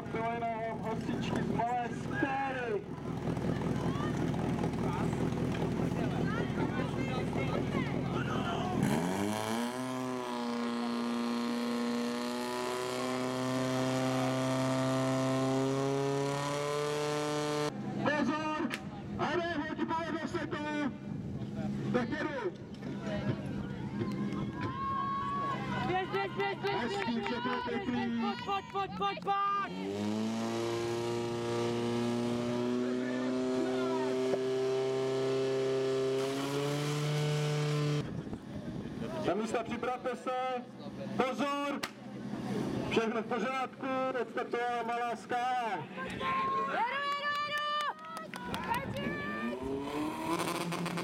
byly na hostičky z Malé Stéry. Pozor! Ano, hoď povedlo se to! Tak jedu! Běž, pojď! Na místa připravte se! Pozor! Všechno v pořádku, odstartovala Malá Skála. Jedu!